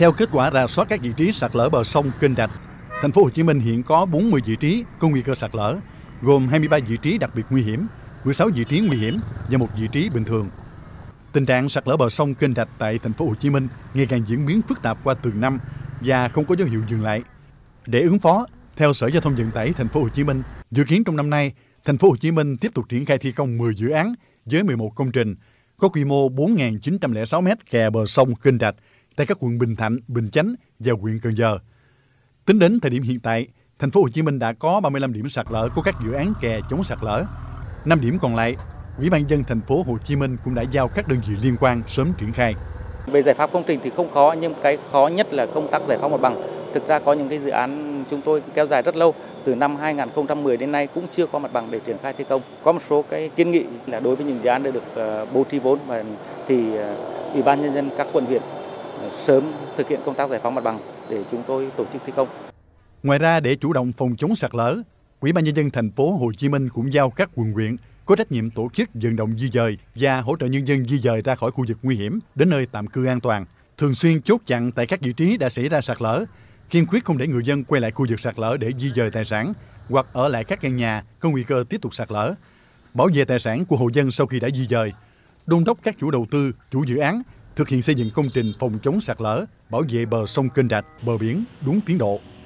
Theo kết quả rà soát các vị trí sạt lở bờ sông, kênh rạch, thành phố Hồ Chí Minh hiện có 40 vị trí có nguy cơ sạt lở, gồm 23 vị trí đặc biệt nguy hiểm, 16 vị trí nguy hiểm và một vị trí bình thường. Tình trạng sạt lở bờ sông, kênh rạch tại thành phố Hồ Chí Minh ngày càng diễn biến phức tạp qua từng năm và không có dấu hiệu dừng lại. Để ứng phó, theo Sở Giao thông Vận tải thành phố Hồ Chí Minh, dự kiến trong năm nay, thành phố Hồ Chí Minh tiếp tục triển khai thi công 10 dự án với 11 công trình có quy mô 4.906 m kè bờ sông, kênh rạch tại các quận Bình Thạnh, Bình Chánh và huyện Cần Giờ. Tính đến thời điểm hiện tại, thành phố Hồ Chí Minh đã có 35 điểm sạt lở của các dự án kè chống sạt lở. 5 điểm còn lại, Ủy ban nhân dân thành phố Hồ Chí Minh cũng đã giao các đơn vị liên quan sớm triển khai. Về giải pháp công trình thì không khó, nhưng cái khó nhất là công tác giải phóng mặt bằng. Thực ra có những cái dự án chúng tôi kéo dài rất lâu, từ năm 2010 đến nay cũng chưa có mặt bằng để triển khai thi công. Có một số cái kiến nghị là đối với những dự án đã được bố trí vốn thì Ủy ban nhân dân các quận huyện sớm thực hiện công tác giải phóng mặt bằng để chúng tôi tổ chức thi công. Ngoài ra, để chủ động phòng chống sạt lở, Ủy ban nhân dân thành phố Hồ Chí Minh cũng giao các quận huyện có trách nhiệm tổ chức vận động di dời và hỗ trợ nhân dân di dời ra khỏi khu vực nguy hiểm đến nơi tạm cư an toàn, thường xuyên chốt chặn tại các vị trí đã xảy ra sạt lở, kiên quyết không để người dân quay lại khu vực sạt lở để di dời tài sản hoặc ở lại các căn nhà có nguy cơ tiếp tục sạt lở, bảo vệ tài sản của hộ dân sau khi đã di dời, đôn đốc các chủ đầu tư, chủ dự án thực hiện xây dựng công trình phòng chống sạt lở, bảo vệ bờ sông, kênh rạch, bờ biển đúng tiến độ.